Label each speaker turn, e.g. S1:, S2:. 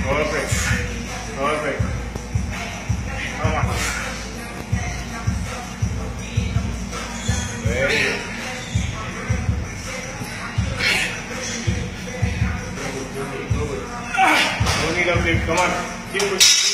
S1: Perfect. Perfect. Come on. Very good. Don't need a break. Come on. Keep pushing.